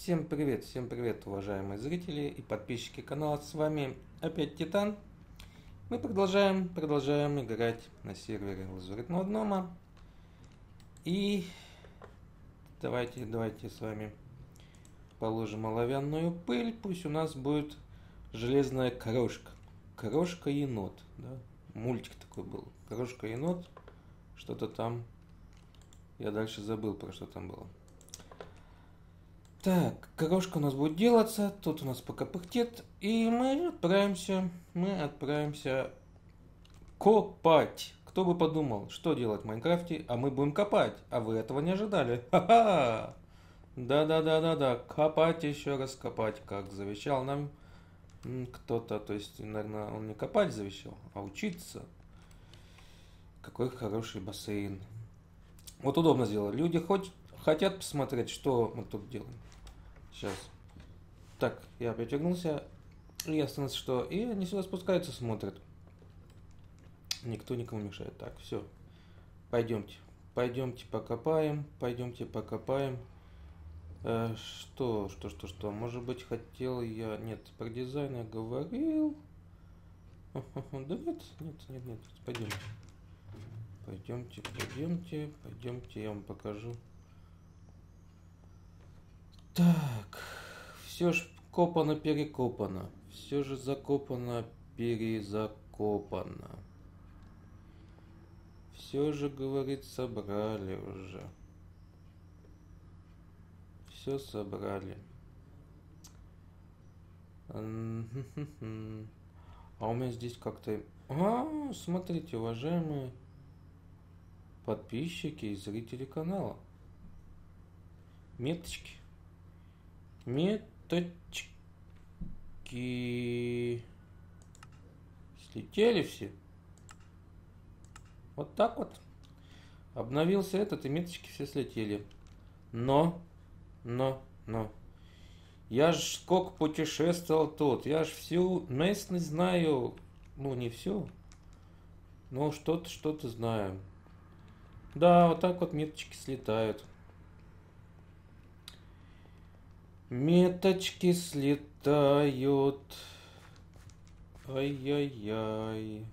всем привет, уважаемые зрители и подписчики канала. С вами опять Титан. Мы продолжаем играть на сервере Лазуритного Гнома. И давайте с вами положим оловянную пыль. Пусть у нас будет железная крошка. Крошка-енот, да? Мультик такой был. Крошка-енот. Что-то там. Я дальше забыл, про что там было. Так, крошка у нас будет делаться, тут у нас пока пыхтит, и мы отправимся копать. Кто бы подумал, что делать в Майнкрафте, а мы будем копать, а вы этого не ожидали. Ха-ха! Да, копать, еще раз копать, как завещал нам кто-то, то есть, наверное, он не копать завещал, а учиться. Какой хороший бассейн. Вот удобно сделали. Люди хотят посмотреть, что мы тут делаем. Сейчас. Так, я опять вернулся. И остановился, что... И они сюда спускаются, смотрят. Никто никому не мешает. Так, все. Пойдемте. Пойдемте покопаем. Что? Может быть, хотел я... Нет, про дизайн я говорил. Да нет. Пойдемте, я вам покажу. Так, все же копано-перекопано, все же закопано-перезакопано. Все же, говорит, собрали уже. Все собрали. А у меня здесь как-то... смотрите, уважаемые подписчики и зрители канала. Меточки. Слетели все. Вот так вот. Обновился этот, и меточки все слетели. Но. Я ж сколько путешествовал тут. Я ж всю местность знаю. Ну, не всю. Но что-то знаю. Да, вот так вот меточки слетают. Меточки слетают. Ай-яй-яй.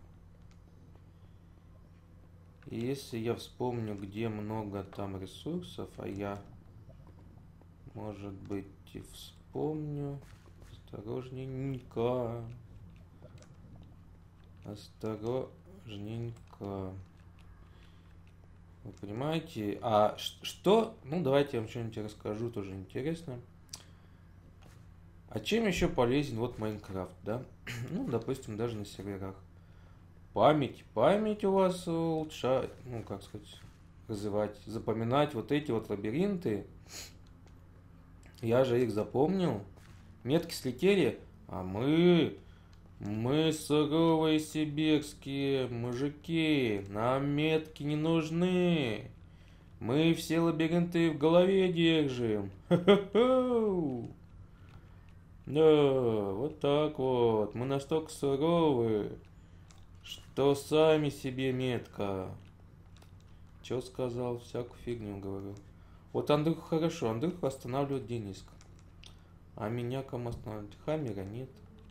Если я вспомню, где много там ресурсов, а я, может быть, и вспомню. Осторожненько. Вы понимаете? А что? Ну, давайте я вам что-нибудь расскажу, тоже интересно. А чем еще полезен вот Майнкрафт, да? Ну, допустим, даже на серверах. Память у вас улучшает, ну, как сказать, развивать, запоминать вот эти вот лабиринты. Я же их запомнил. Метки слетели, а мы суровые сибирские мужики, нам метки не нужны. Мы все лабиринты в голове держим. Ха-ха-ха! Да, вот так вот. Мы настолько суровы, что сами себе метка. Чё сказал? Всякую фигню говорю. Вот Андрюха хорошо. Андрюха останавливает Дениска. А меня кому останавливать? Хаммера нет.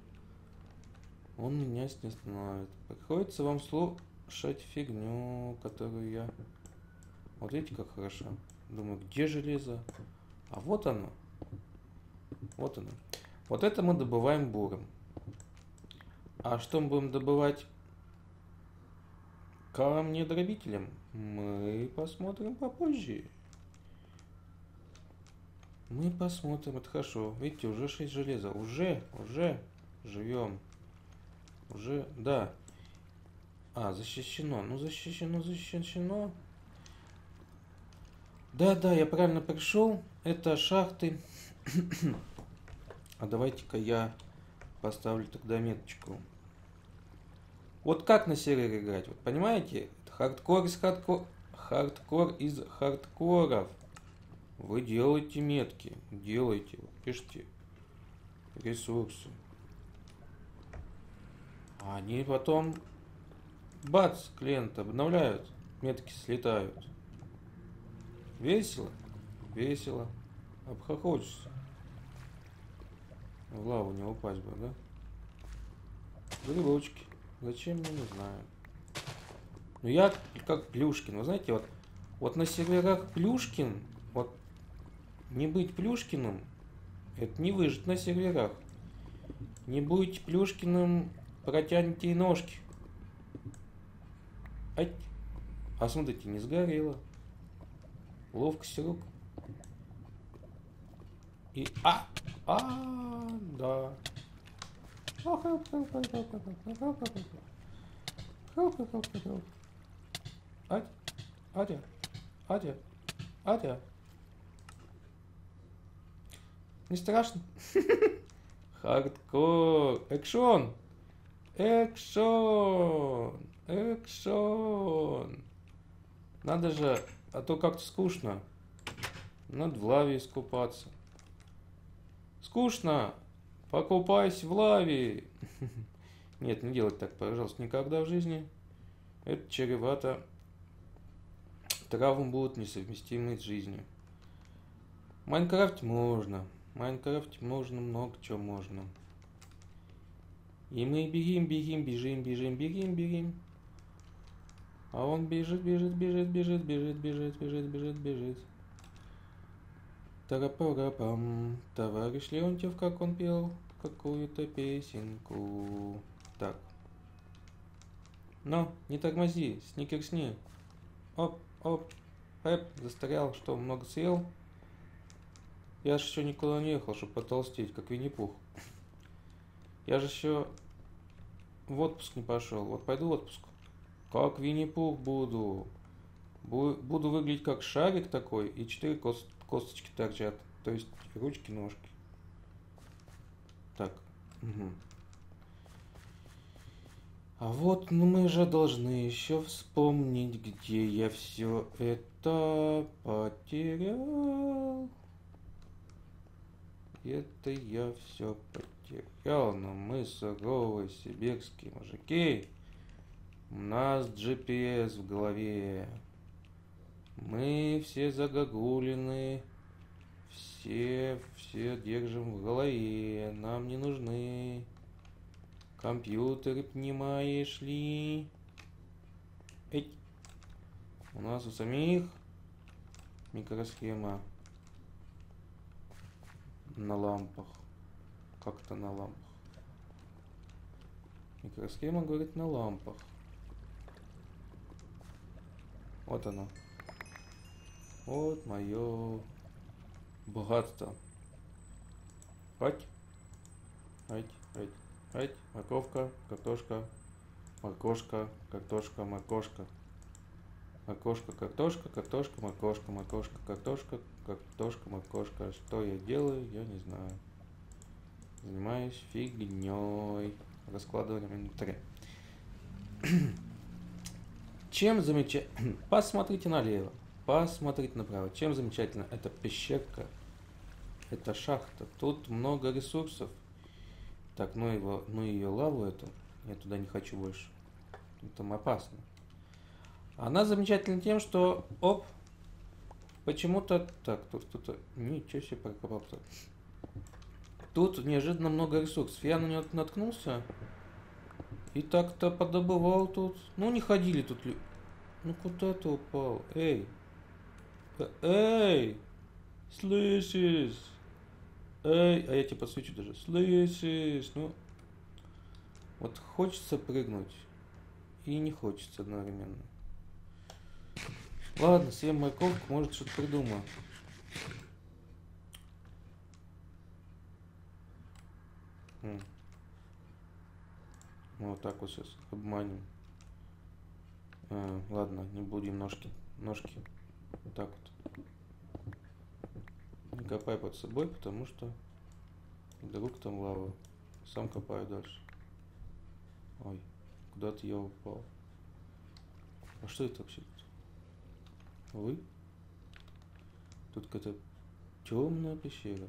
Он меня не останавливает. Приходится вам слушать фигню, которую я... Вот видите, как хорошо. Думаю, где железо? А вот оно. Вот оно. Вот это мы добываем буром. А что мы будем добывать камнедробителем? Мы посмотрим попозже. Мы посмотрим, это хорошо. Видите, уже 6 железа. Уже живем. Уже, да. Защищено. Ну, защищено. Да, я правильно пришел. Это шахты. А давайте-ка я поставлю тогда меточку. Вот как на сервере играть? Вот понимаете? Это хардкор из хардкоров. Вы делаете метки. Делайте. Пишите ресурсы. А они потом... Бац! Клиент обновляют. Метки слетают. Весело? Весело. Обхохочешься. В лаву не упасть бы, да? Грибочки. Зачем, я не знаю. Ну я как Плюшкин. Вы знаете, вот на серверах Плюшкин, вот не быть Плюшкиным, это не выжить на серверах. Не будете Плюшкиным, протянете и ножки. Ать. А смотрите, не сгорело. Ловкость рук. И... Да. Ать, Адя, Адя, Адя. Не страшно? Хардкор. Экшон. Экшон. Экшон. Надо же, а то как-то скучно. Надо в лаве искупаться. Скучно. Покупайся в лаве. Нет, не делать так, пожалуйста, никогда в жизни. Это чревато. Травмы будут несовместимы с жизнью. В Майнкрафте можно. В Майнкрафте можно, много чего можно. И мы бежим, бежим, бежим, бежим, бежим, бежим. А он бежит, бежит, бежит, бежит, бежит, бежит, бежит, бежит, бежит. Тарапарапам. Товарищ Леонтьев, как он пел какую-то песенку. Так. Но, не тормози, сникерсни. Оп, оп. Эп, застрял, что, много съел? Я же еще никуда не ехал, чтобы потолстеть, как Винни-Пух. Я же еще в отпуск не пошел. Вот пойду в отпуск. Как Винни-Пух буду. Буду выглядеть как шарик такой, и 4 косточки торчат. То есть ручки, ножки. Так. Угу. А вот мы же должны еще вспомнить, где я все это потерял. Это я все потерял, но мы суровые сибирские мужики. У нас GPS в голове. Мы все загогулины. Все держим в голове. Нам не нужны компьютеры, понимаешь ли? Эть. У нас у самих микросхема на лампах. Как-то на лампах. Микросхема говорит на лампах. Вот оно. Вот мое богатство. Ать. Ать. Ать. Ать. Морковка, картошка. Моркошка, картошка, моркошка. Моркошка, картошка, картошка, моркошка, моркошка, картошка, картошка, моркошка. Что я делаю, я не знаю. Занимаюсь фигней. Раскладыванием инвентаря. Чем замечательно? Посмотрите налево. Посмотрите направо. Чем замечательно? Это пещерка. Это шахта. Тут много ресурсов. Так, ну ее лаву эту. Я туда не хочу больше. Там опасно. Она замечательна тем, что... Оп! Почему-то... Так, тут... Ничего себе прокопался. Тут неожиданно много ресурсов. Я на него наткнулся. И так-то подобывал тут. Ну, не ходили тут... Ну, куда ты упал? Эй! Эй! Слышишь? Эй! А я тебе подсвечу даже. Слышишь? Ну... Вот хочется прыгнуть. И не хочется одновременно. Ладно, съем морковку, может что-то придумаю. Вот так вот сейчас обманем. Ладно, не будем ножки. Вот так вот. Не копай под собой, потому что вдруг там лава. Сам копаю дальше. Ой, куда-то я упал. А что это вообще? Вы? Тут какая-то темная пещера.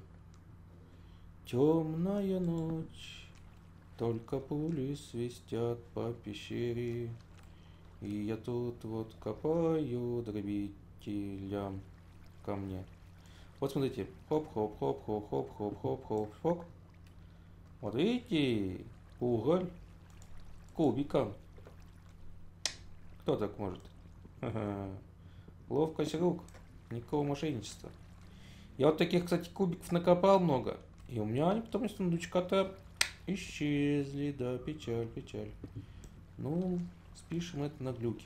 Темная ночь. Только пули свистят по пещере. И я тут вот копаю дробителям ко мне. Вот смотрите. Хоп-хоп-хоп-хоп-хоп-хоп-хоп-хоп. Вот видите, уголь кубиком. Кто так может? Ловкость рук, никакого мошенничества. Я вот таких, кстати, кубиков накопал много. И у меня они потом из сундучка-то исчезли. Да, печаль, печаль. Ну, спишем это на глюки.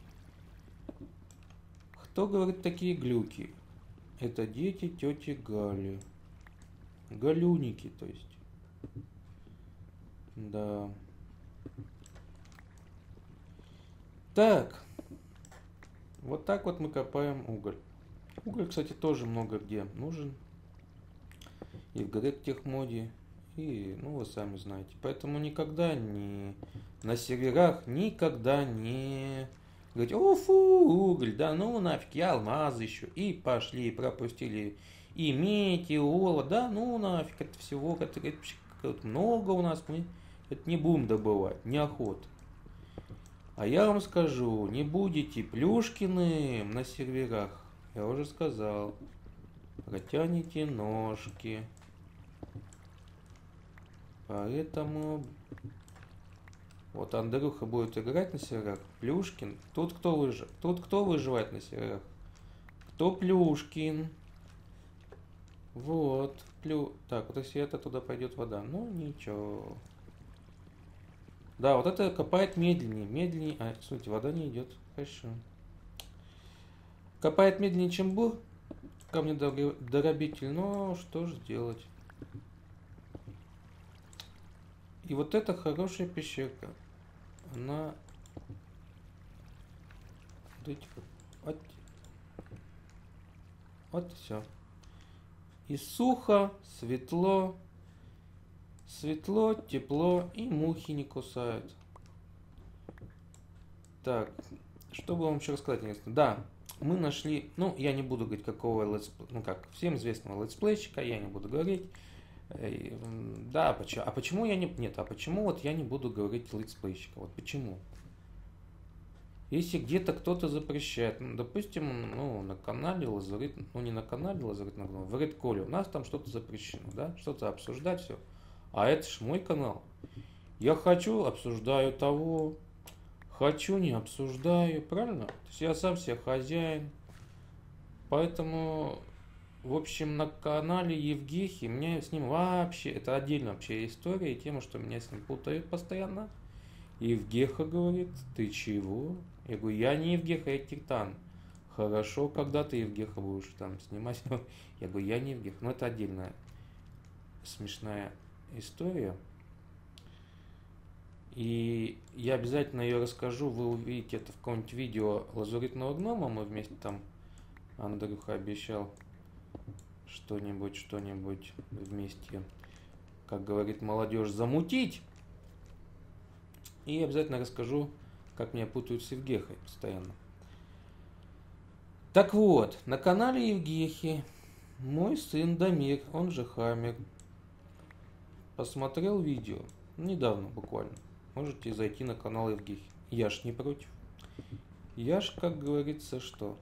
Кто говорит такие глюки? Это дети тети Гали. Галюники, то есть. Да. Так. Вот так вот мы копаем уголь. Уголь, кстати, тоже много где нужен. И в Грек-техмоде, и, ну, вы сами знаете. Поэтому никогда не на серверах, никогда не говорить, о, фу, уголь, да ну нафиг, я алмазы ищу. И пошли, пропустили и медь, и олово, да ну нафиг, это всего, это много у нас, мы это не будем добывать, неохота. А я вам скажу, не будете Плюшкиным на серверах, я уже сказал, протяните ножки. Поэтому вот Андрюха будет играть на серверах. Плюшкин. Тут кто выживает на серверах? Кто Плюшкин? Вот. Так, вот если это туда пойдет вода. Ну ничего. Да, вот это копает медленнее. Медленнее. А, смотрите, вода не идет. Хорошо. Копает медленнее, чем бур. Камнедоробитель. Но что же делать? И вот это хорошая пещерка. Она... Вот все. И сухо, светло, тепло, и мухи не кусают. Так, что бы вам еще рассказать интересно? Да, мы нашли, ну, я не буду говорить, какого летсплея, ну, как, всем известного летсплейщика, я не буду говорить. Да, почему я не... Нет, а почему вот я не буду говорить летсплейщика? Вот почему? Если где-то кто-то запрещает, ну, допустим, ну, на канале Лазурит, ну, не на канале Лазурит, в Редколе у нас там что-то запрещено, да, что-то обсуждать, все. А это ж мой канал. Я хочу, обсуждаю того, хочу, не обсуждаю, правильно? То есть я сам себе хозяин. Поэтому, в общем, на канале Евгехи, мне с ним вообще, это отдельно вообще история и тема, что меня с ним путают постоянно. Евгеха говорит, ты чего? Я говорю, я не Евгеха, я Титан. Хорошо, когда ты Евгеха будешь там снимать? Я говорю, я не Евгеха. Но это отдельная смешная история. И я обязательно ее расскажу. Вы увидите это в каком-нибудь видео Лазуритного гнома. Мы вместе там, Андрюха обещал что-нибудь вместе, как говорит молодежь, замутить. И обязательно расскажу, как меня путают с Евгехой постоянно. Так вот, на канале Евгехи мой сын Дамир, он же Хамер, посмотрел видео, недавно буквально. Можете зайти на канал Евгехи. Я ж не против. Я ж, как говорится, что...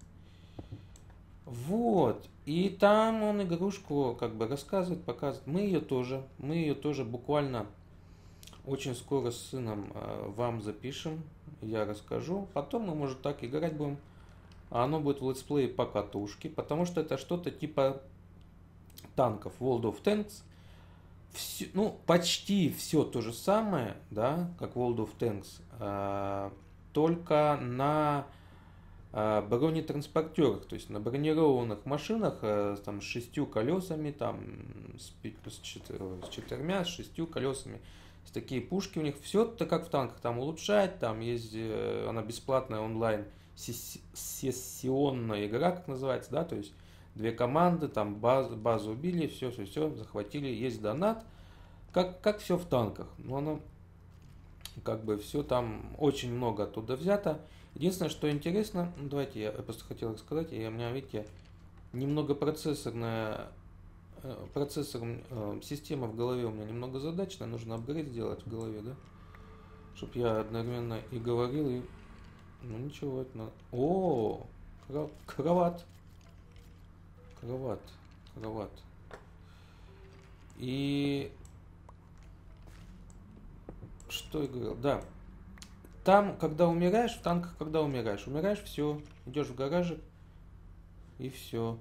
Вот. И там он игрушку как бы рассказывает, показывает. Мы ее тоже буквально... Очень скоро с сыном вам запишем, я расскажу. Потом мы, может, так играть будем. А оно будет в летсплее по катушке, потому что это что-то типа танков World of Tanks. Ну, почти все то же самое, да, как World of Tanks, только на бронетранспортерах, то есть на бронированных машинах там, с 6 колесами, там, с 4, с 6 колесами. Такие пушки у них, все это как в танках, там улучшать, там есть, она бесплатная онлайн сессионная игра, как называется, да, то есть две команды, там базу убили, все, захватили, есть донат, как все в танках, но оно как бы все там очень много оттуда взято. Единственное, что интересно, ну, давайте я просто хотел рассказать, у меня, видите, немного система в голове у меня немного задачная, нужно апгрейд сделать в голове, да, чтобы я одновременно и говорил, и, ну ничего, это надо. О, кровать. И Что я говорил? Да. Там, когда умираешь, в танках, когда умираешь, все, идешь в гаражик и все.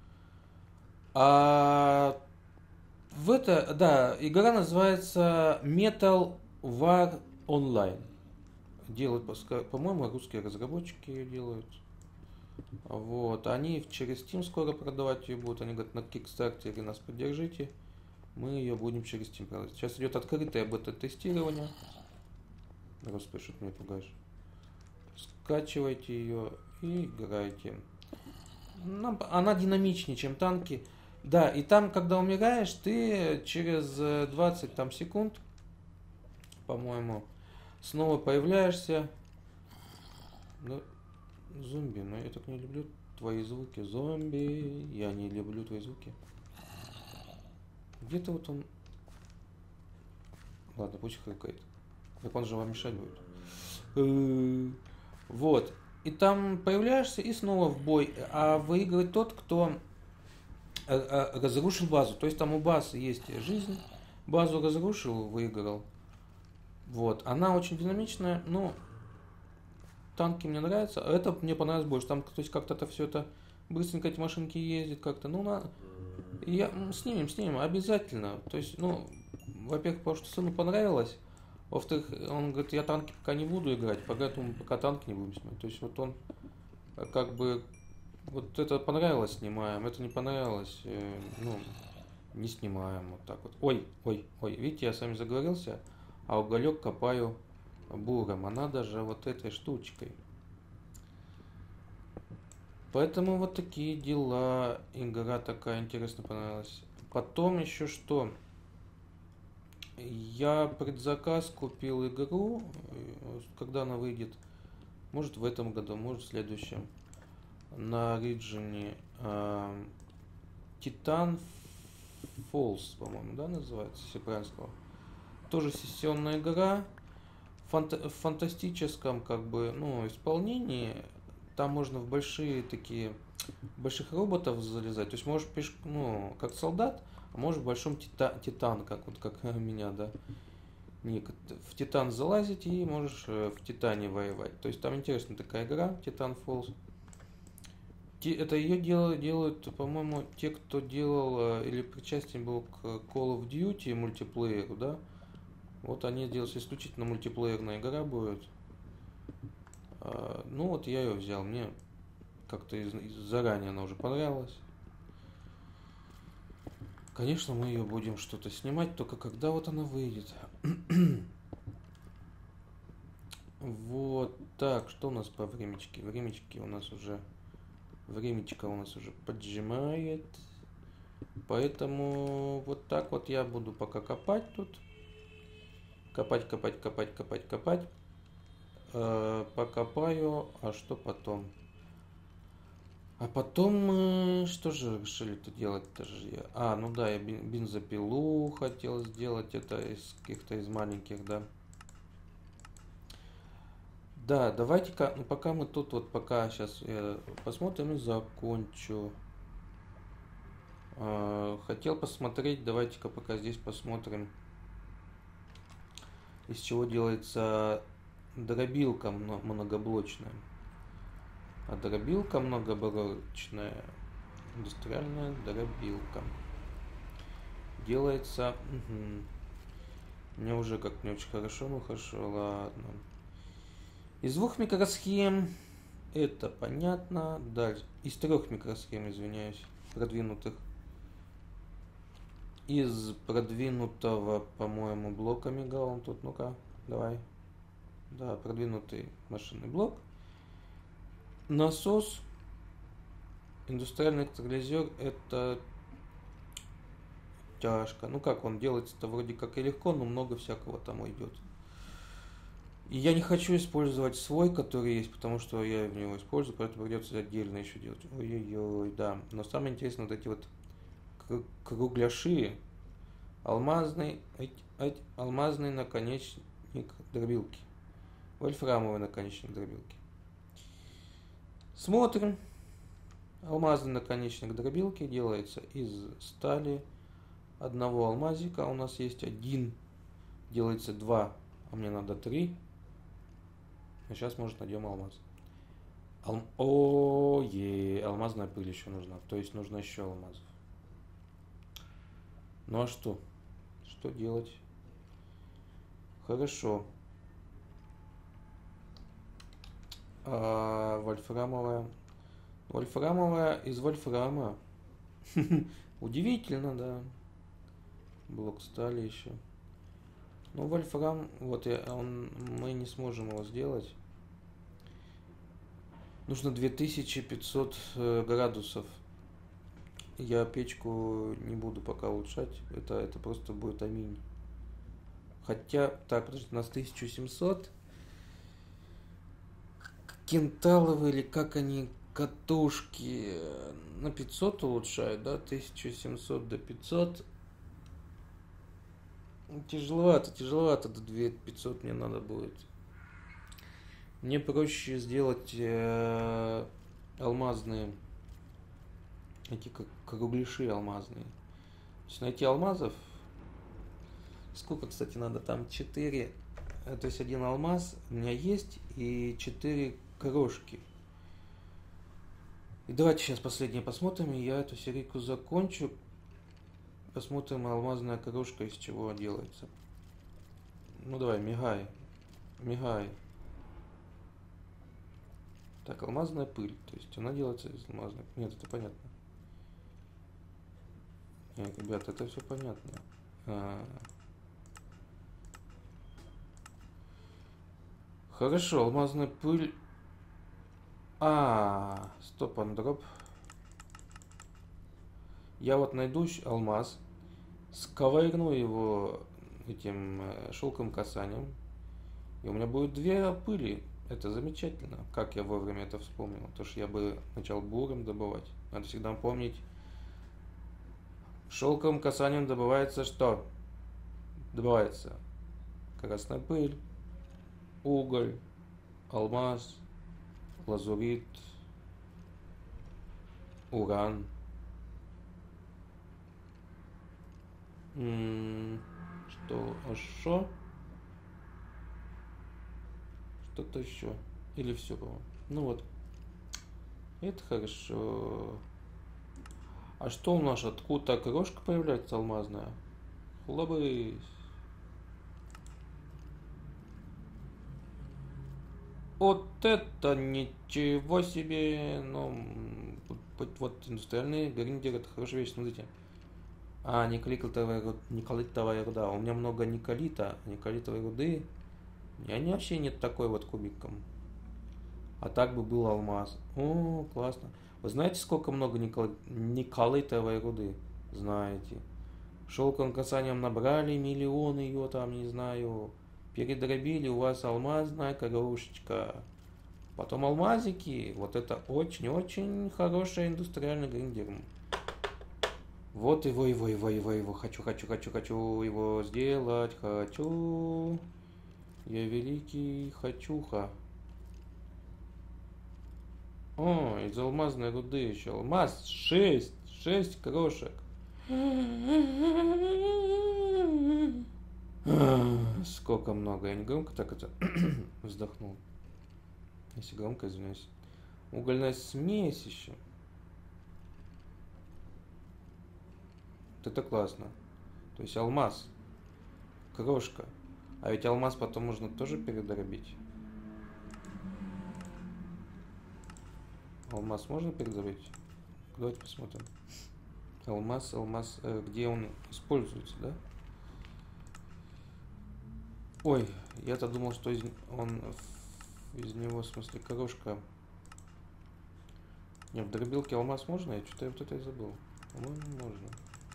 А да, игра называется Metal War Online. Делают, по-моему, русские разработчики ее делают. Вот, они через Steam скоро продавать ее будут. Они говорят, на Kickstarter нас поддержите. Мы ее будем через Steam продавать. Сейчас идет открытое бета-тестирование. Господи, что ты меня пугаешь. Скачивайте ее и играйте. Она динамичнее, чем танки. Да, и там, когда умираешь, ты через 20 там, секунд, по-моему, снова появляешься. Ну, зомби, но я так не люблю твои звуки. Зомби, я не люблю твои звуки. Где-то вот он... Ладно, пусть хрюкает. Так он же вам мешать будет. Вот. И там появляешься и снова в бой. А выигрывает тот, кто разрушил базу. То есть там у базы есть жизнь. Базу разрушил, выиграл. Вот. Она очень динамичная. Ну, танки мне нравятся. А это мне понравилось больше. Там, то есть как-то все это быстренько эти машинки ездят как-то. Ну, снимем, обязательно. То есть, ну, во-первых, потому что сыну понравилось. Во-вторых, он говорит, я танки пока не буду играть, поэтому пока танки не будем снимать. То есть вот он как бы вот это понравилось, снимаем, это не понравилось, ну, не снимаем. Вот так вот. Ой, видите, я с вами заговорился, а уголек копаю буром, она даже вот этой штучкой. Поэтому вот такие дела. Игра такая интересная понравилась. Потом еще что? Я предзаказ купил игру, когда она выйдет. Может в этом году, может в следующем. На Origin Titan Falls, по-моему, да, называется, если правильно сказал. Тоже сессионная игра. В фантастическом, как бы, ну, исполнении. Там можно в больших роботов залезать. То есть можешь ну, как солдат, а можешь в большом титан, как вот как меня, да. Ник, в титан залазить и можешь в титане воевать. То есть там интересная такая игра, Titan Falls. Это ее делают, по-моему, те, кто делал или причастен был к Call of Duty мультиплееру, да. Вот они делают исключительно мультиплеерная игра будет. Ну вот я ее взял, мне как-то заранее она уже понравилась. Конечно, мы ее будем что-то снимать, только когда вот она выйдет. Вот так, что у нас по времечке? Времечко у нас уже поджимает. Поэтому вот так вот я буду пока копать тут. Копать. Покопаю, а что потом? А потом, что же решили-то делать-то же я? Ну да, я бензопилу хотел сделать, это из каких-то из маленьких, да. Да, давайте-ка, ну пока мы тут вот, пока сейчас посмотрим и закончу. Хотел посмотреть, давайте-ка пока здесь посмотрим, из чего делается дробилка многоблочная. А дробилка многоблочная, индустриальная дробилка, делается, мне уже как не очень хорошо, ну хорошо, ладно. Из 2 микросхем, это понятно, дальше, из 3 микросхем, извиняюсь, продвинутых. Из продвинутого, по-моему, блока мигал тут, ну-ка, давай. Да, продвинутый машинный блок. Насос, индустриальный электролизер, это тяжко. Ну как он делается-то вроде как и легко, но много всякого там уйдет. И я не хочу использовать свой, который есть, потому что я в него использую, поэтому придется отдельно еще делать. Ой-ой-ой, да. Но самое интересное, вот эти вот кругляши, алмазный наконечник дробилки, вольфрамовый наконечник дробилки. Смотрим. Алмазный наконечник дробилки делается из стали. Одного алмазика у нас есть один. Делается 2 А мне надо 3. А сейчас, может, найдем алмаз. Алмазная пыль еще нужна. То есть нужно еще алмазов. Ну а что? Что делать? Хорошо. Вольфрамовая. Вольфрамовая из вольфрама. Удивительно, да. Блок стали еще. Ну, вольфрам, вот мы не сможем его сделать. Нужно 2500 градусов. Я печку не буду пока улучшать. Это просто будет аминь. Хотя, так, подожди, у нас 1700. Кенталовые или как они, катушки на 500 улучшают, да? 1700 до 500. Тяжеловато до 2500 мне надо будет. Мне проще сделать алмазные, эти как кругляши алмазные. То есть найти алмазов. Сколько, кстати, надо? Там 4. То есть один алмаз у меня есть и 4 крошки. И давайте сейчас последнее посмотрим, и я эту серийку закончу. Посмотрим, алмазная крошка из чего делается. Ну давай, мигай. Мигай. Так, алмазная пыль. То есть она делается из алмазной. Нет, это понятно. Нет, ребята, это все понятно. Хорошо, алмазная пыль. Стоп and drop. Я вот найду алмаз, сковырну его этим шелковым касанием, и у меня будет 2 пыли. Это замечательно. Как я вовремя это вспомнил. То, что я бы начал буром добывать. Надо всегда помнить. Шелковым касанием добывается что? Добывается красная пыль, уголь, алмаз, лазурит, уран. Что? Что-то еще. Или все, по-моему. Ну вот. Это хорошо. А что у нас? Откуда крошка появляется алмазная? Хлобысь. Вот это ничего себе. Ну, вот индустриальный гриндер, это хорошая вещь, смотрите. Николитовая руда. У меня много николита, николитовой руды. И они вообще нет такой вот кубиком. А так бы был алмаз. О, классно. Вы знаете, сколько много николитовой руды? Знаете. Шелковым касанием набрали миллионы ее там, не знаю. Передробили, у вас алмазная коробочка. Потом алмазики. Вот это очень-очень хороший индустриальный гриндер. Вот его. Хочу его сделать. Хочу. Я великий хочуха. О, из алмазной руды еще. Алмаз 6 крошек. Сколько много. Я не громко так это вздохнул. Если громко, извиняюсь. Угольная смесь еще. Вот это классно. То есть алмаз. Крошка. А ведь алмаз потом можно тоже передробить. Алмаз можно передробить? Давайте посмотрим. Алмаз, где он используется, да? Ой, я-то думал, что из него, в смысле, крошка. Не, в дробилке алмаз можно? Я что-то вот это и забыл. По-моему, можно.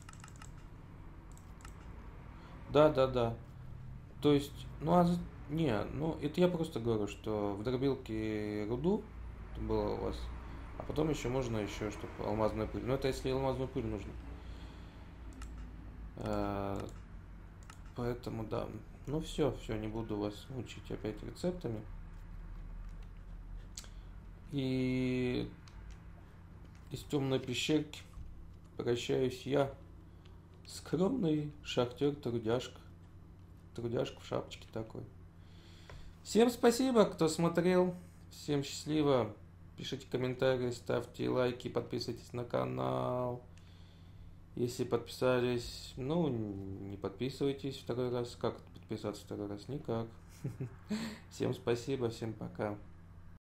Да. То есть, это я просто говорю, что в дробилке руду было у вас, а потом еще можно еще, чтобы алмазная пыль. Но это если алмазную пыль нужно. Поэтому да. Ну все, не буду вас мучить опять рецептами. И из темной пещерки прощаюсь я, скромный шахтер-трудяшка. Трудяшка в шапочке такой. Всем спасибо, кто смотрел. Всем счастливо. Пишите комментарии, ставьте лайки, подписывайтесь на канал. Если подписались, ну, не подписывайтесь второй раз. Как подписаться второй раз? Никак. Всем спасибо, всем пока.